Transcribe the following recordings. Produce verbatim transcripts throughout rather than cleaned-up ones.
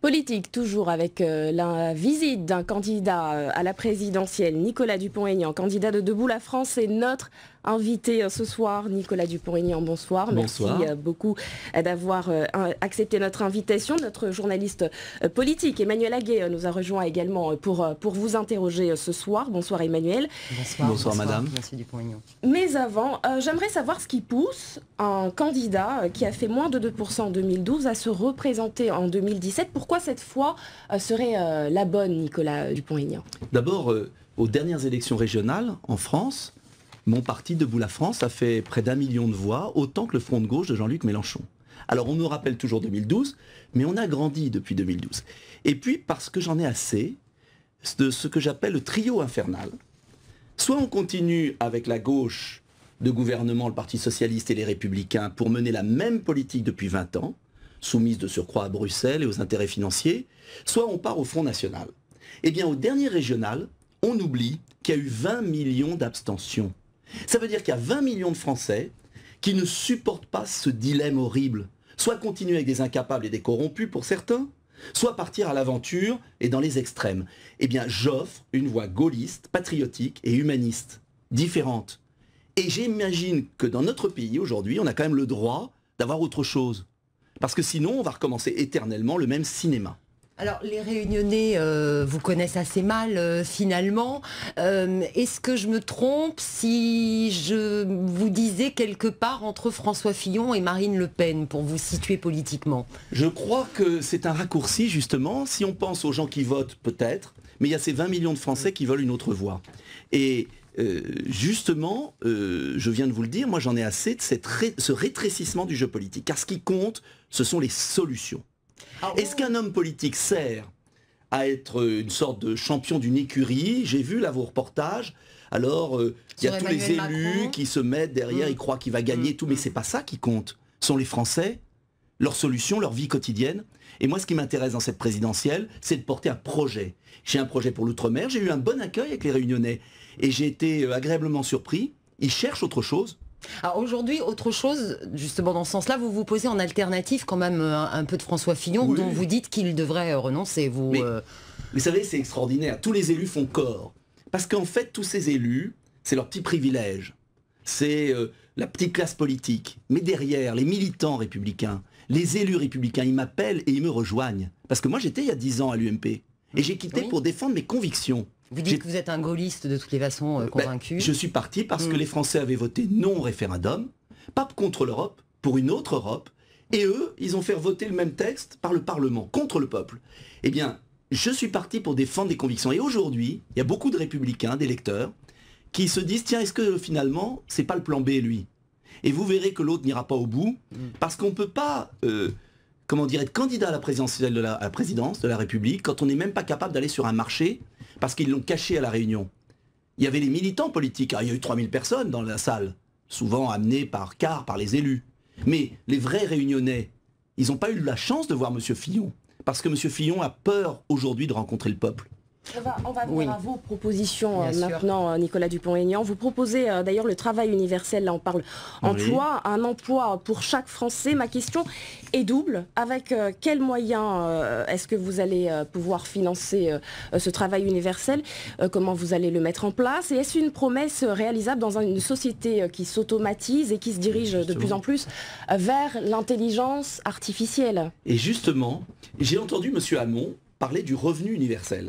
Politique, toujours avec euh, la visite d'un candidat euh, à la présidentielle, Nicolas Dupont-Aignan, candidat de Debout la France, est notre invité euh, ce soir. Nicolas Dupont-Aignan, bonsoir. Bonsoir. Merci euh, beaucoup euh, d'avoir euh, accepté notre invitation. Notre journaliste euh, politique, Emmanuel Aguet, euh, nous a rejoint également euh, pour, euh, pour vous interroger euh, ce soir. Bonsoir Emmanuel. Bonsoir, bonsoir, bonsoir madame. Monsieur Dupont-Aignan. Mais avant, euh, j'aimerais savoir ce qui pousse un candidat euh, qui a fait moins de deux pour cent en deux mille douze à se représenter en deux mille dix-sept. Pourquoi cette fois euh, serait euh, la bonne, Nicolas Dupont-Aignan? D'abord, euh, aux dernières élections régionales en France, mon parti Debout la France a fait près d'un million de voix, autant que le Front de gauche de Jean-Luc Mélenchon. Alors on me rappelle toujours deux mille douze, mais on a grandi depuis deux mille douze. Et puis parce que j'en ai assez de ce que j'appelle le trio infernal. Soit on continue avec la gauche de gouvernement, le Parti Socialiste et les Républicains, pour mener la même politique depuis vingt ans, soumise de surcroît à Bruxelles et aux intérêts financiers, soit on part au Front National. Eh bien, au dernier régional, on oublie qu'il y a eu vingt millions d'abstentions. Ça veut dire qu'il y a vingt millions de Français qui ne supportent pas ce dilemme horrible. Soit continuer avec des incapables et des corrompus pour certains, soit partir à l'aventure et dans les extrêmes. Eh bien, j'offre une voie gaulliste, patriotique et humaniste, différente. Et j'imagine que dans notre pays, aujourd'hui, on a quand même le droit d'avoir autre chose. Parce que sinon, on va recommencer éternellement le même cinéma. Alors, les Réunionnais euh, vous connaissent assez mal, euh, finalement. Euh, Est-ce que je me trompe si je vous disais quelque part entre François Fillon et Marine Le Pen, pour vous situer politiquement? Je crois que c'est un raccourci, justement. Si on pense aux gens qui votent, peut-être, mais il y a ces vingt millions de Français qui veulent une autre voie. Et euh, justement, euh, je viens de vous le dire, moi j'en ai assez de cette ré ce rétrécissement du jeu politique. Car ce qui compte, ce sont les solutions. Est-ce qu'un homme politique sert à être une sorte de champion d'une écurie? J'ai vu là vos reportages. Alors, il euh, y a tous les élus Macron qui se mettent derrière, mmh. ils croient qu'il va gagner mmh. tout, mais c'est pas ça qui compte. Ce sont les Français, leurs solutions, leur vie quotidienne. Et moi, ce qui m'intéresse dans cette présidentielle, c'est de porter un projet. J'ai un projet pour l'outre-mer, j'ai eu un bon accueil avec les Réunionnais. Et j'ai été agréablement surpris. Ils cherchent autre chose. Alors aujourd'hui, autre chose, justement dans ce sens-là, vous vous posez en alternative quand même un, un peu de François Fillon, oui. dont vous dites qu'il devrait renoncer. Vous, Mais, euh... vous savez, c'est extraordinaire. Tous les élus font corps. Parce qu'en fait, tous ces élus, c'est leur petit privilège. C'est euh, la petite classe politique. Mais derrière, les militants républicains, les élus républicains, ils m'appellent et ils me rejoignent. Parce que moi, j'étais il y a dix ans à l'U M P. Et j'ai quitté oui. pour défendre mes convictions. Vous dites que vous êtes un gaulliste de toutes les façons euh, convaincu. Ben, je suis parti parce mmh. que les Français avaient voté non au référendum, pas contre l'Europe, pour une autre Europe, et eux, ils ont fait voter le même texte par le Parlement, contre le peuple. Eh bien, je suis parti pour défendre des convictions. Et aujourd'hui, il y a beaucoup de républicains, d'électeurs, qui se disent, tiens, est-ce que finalement, c'est pas le plan B, lui? Et vous verrez que l'autre n'ira pas au bout, mmh. parce qu'on ne peut pas... Euh, comment dire, être candidat à la, présidentielle de la, à la présidence de la République quand on n'est même pas capable d'aller sur un marché parce qu'ils l'ont caché à La Réunion. Il y avait les militants politiques, ah, il y a eu trois mille personnes dans la salle, souvent amenées par car par les élus. Mais les vrais Réunionnais, ils n'ont pas eu la chance de voir M. Fillon, parce que M. Fillon a peur aujourd'hui de rencontrer le peuple. On va, on va venir oui. à vos propositions euh, Bien maintenant, sûr. Nicolas Dupont-Aignan. Vous proposez euh, d'ailleurs le travail universel, là on parle emploi, oui. un emploi pour chaque Français. Ma question est double. Avec euh, quels moyens euh, est-ce que vous allez euh, pouvoir financer euh, ce travail universel? euh, Comment vous allez le mettre en place? Et est-ce une promesse réalisable dans une société euh, qui s'automatise et qui se dirige justement. de plus en plus euh, vers l'intelligence artificielle? Et justement, j'ai entendu M. Hamon parler du revenu universel.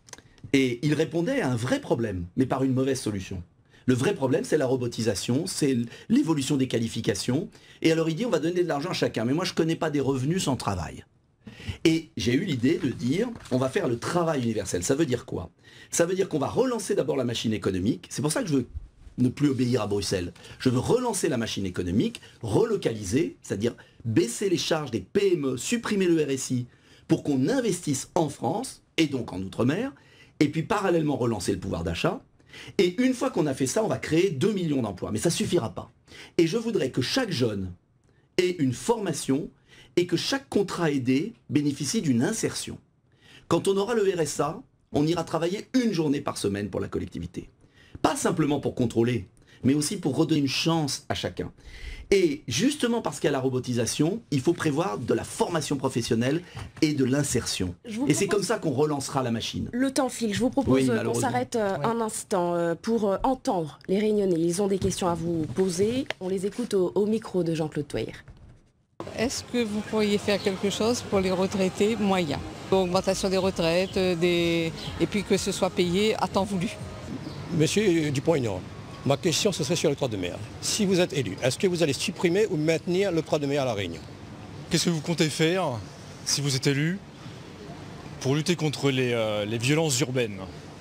Et il répondait à un vrai problème, mais par une mauvaise solution. Le vrai problème, c'est la robotisation, c'est l'évolution des qualifications. Et alors il dit, on va donner de l'argent à chacun. Mais moi, je ne connais pas des revenus sans travail. Et j'ai eu l'idée de dire, on va faire le travail universel. Ça veut dire quoi? Ça veut dire qu'on va relancer d'abord la machine économique. C'est pour ça que je veux ne plus obéir à Bruxelles. Je veux relancer la machine économique, relocaliser, c'est-à-dire baisser les charges des P M E, supprimer le R S I, pour qu'on investisse en France, et donc en Outre-mer, et puis parallèlement relancer le pouvoir d'achat. Et une fois qu'on a fait ça, on va créer deux millions d'emplois. Mais ça ne suffira pas. Et je voudrais que chaque jeune ait une formation et que chaque contrat aidé bénéficie d'une insertion. Quand on aura le R S A, on ira travailler une journée par semaine pour la collectivité. Pas simplement pour contrôler, mais aussi pour redonner une chance à chacun. Et justement parce qu'il y a la robotisation, il faut prévoir de la formation professionnelle et de l'insertion. Et c'est comme ça qu'on relancera la machine. Le temps file. Je vous propose oui, qu'on s'arrête euh, oui. un instant euh, pour euh, entendre les Réunionnais. Ils ont des questions à vous poser. On les écoute au, au micro de Jean-Claude Touaire. Est-ce que vous pourriez faire quelque chose pour les retraités moyens? Augmentation des retraites, des... et puis que ce soit payé à temps voulu. Monsieur Dupont-Aignan, ma question ce serait sur l'octroi de mer. Si vous êtes élu, est-ce que vous allez supprimer ou maintenir l'octroi de mer à La Réunion? Qu'est-ce que vous comptez faire, si vous êtes élu, pour lutter contre les, euh, les violences urbaines?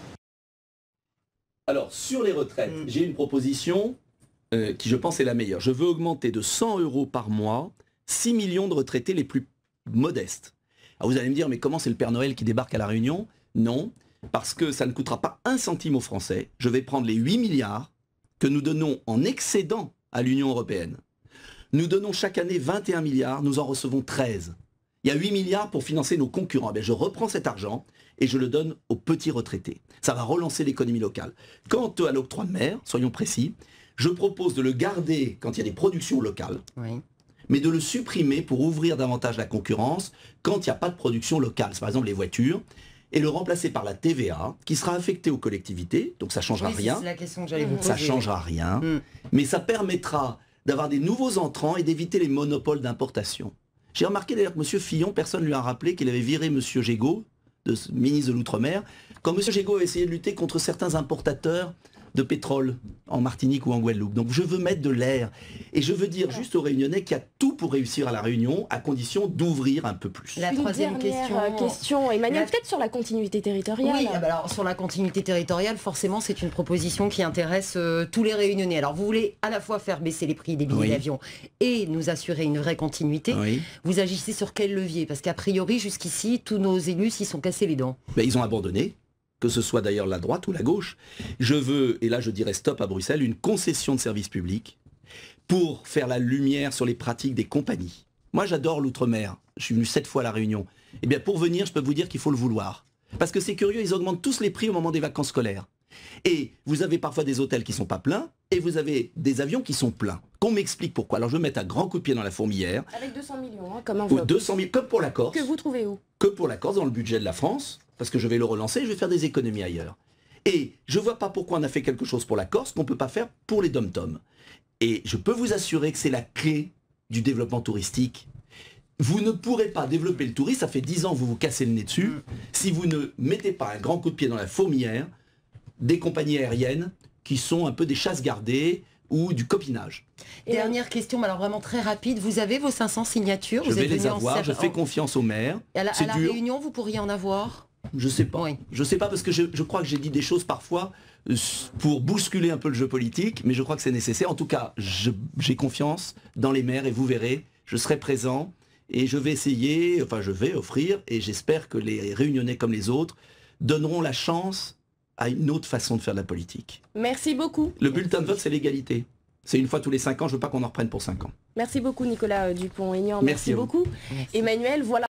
Alors, sur les retraites, mmh. j'ai une proposition euh, qui, je pense, est la meilleure. Je veux augmenter de cent euros par mois six millions de retraités les plus modestes. Alors, vous allez me dire, mais comment c'est le Père Noël qui débarque à La Réunion? Non, parce que ça ne coûtera pas un centime aux Français. Je vais prendre les huit milliards que nous donnons en excédent à l'Union européenne. Nous donnons chaque année vingt et un milliards, nous en recevons treize. Il y a huit milliards pour financer nos concurrents. Bien, je reprends cet argent et je le donne aux petits retraités. Ça va relancer l'économie locale. Quant à l'octroi de mer, soyons précis, je propose de le garder quand il y a des productions locales, oui. mais de le supprimer pour ouvrir davantage la concurrence quand il n'y a pas de production locale. C'est par exemple les voitures. Et le remplacer par la T V A, qui sera affectée aux collectivités, donc ça ne changera oui, rien. C'est la question que j'allais vous poser. Ça ne changera rien, mmh. mais ça permettra d'avoir des nouveaux entrants et d'éviter les monopoles d'importation. J'ai remarqué d'ailleurs que M. Fillon, personne ne lui a rappelé qu'il avait viré M. Gégaud, de, ministre de l'Outre-mer, quand M. Gégaud a essayé de lutter contre certains importateurs de pétrole en Martinique ou en Guadeloupe. Donc je veux mettre de l'air. Et je veux dire juste aux Réunionnais qu'il y a tout pour réussir à La Réunion, à condition d'ouvrir un peu plus. La troisième question, question Emmanuel, la... peut-être sur la continuité territoriale. Oui, alors sur la continuité territoriale, forcément, c'est une proposition qui intéresse euh, tous les Réunionnais. Alors vous voulez à la fois faire baisser les prix des billets oui. d'avion et nous assurer une vraie continuité. Oui. Vous agissez sur quel levier? Parce qu'a priori, jusqu'ici, tous nos élus s'y sont cassés les dents. Ben, ils ont abandonné. Que ce soit d'ailleurs la droite ou la gauche, je veux, et là je dirais stop à Bruxelles, une concession de service public pour faire la lumière sur les pratiques des compagnies. Moi j'adore l'outre-mer, je suis venu sept fois à La Réunion. Et bien pour venir, je peux vous dire qu'il faut le vouloir. Parce que c'est curieux, ils augmentent tous les prix au moment des vacances scolaires. Et vous avez parfois des hôtels qui ne sont pas pleins, et vous avez des avions qui sont pleins. Qu'on m'explique pourquoi. Alors je vais mettre un grand coup de pied dans la fourmilière. Avec deux cents millions, hein, comme enveloppe. deux cent mille, comme pour la Corse. Que vous trouvez où? Que pour la Corse, dans le budget de la France. Parce que je vais le relancer, je vais faire des économies ailleurs. Et je ne vois pas pourquoi on a fait quelque chose pour la Corse qu'on ne peut pas faire pour les dom-toms. Et je peux vous assurer que c'est la clé du développement touristique. Vous ne pourrez pas développer le tourisme, ça fait dix ans que vous vous cassez le nez dessus, mmh. si vous ne mettez pas un grand coup de pied dans la fourmilière des compagnies aériennes qui sont un peu des chasses gardées ou du copinage. Et Dernière question, mais alors vraiment très rapide. Vous avez vos cinq cents signatures? Je vous vais êtes les avoir, en... je fais confiance aux maires. Et à la, à la Réunion, vous pourriez en avoir? Je sais pas. Oui. Je sais pas parce que je, je crois que j'ai dit des choses parfois pour bousculer un peu le jeu politique, mais je crois que c'est nécessaire. En tout cas, j'ai confiance dans les maires et vous verrez, je serai présent et je vais essayer, enfin je vais offrir et j'espère que les Réunionnais comme les autres donneront la chance à une autre façon de faire de la politique. Merci beaucoup. Le bulletin de vote, c'est l'égalité. C'est une fois tous les cinq ans, je veux pas qu'on en reprenne pour cinq ans. Merci beaucoup Nicolas Dupont-Aignan. Merci, Merci beaucoup. Merci. Emmanuel, voilà.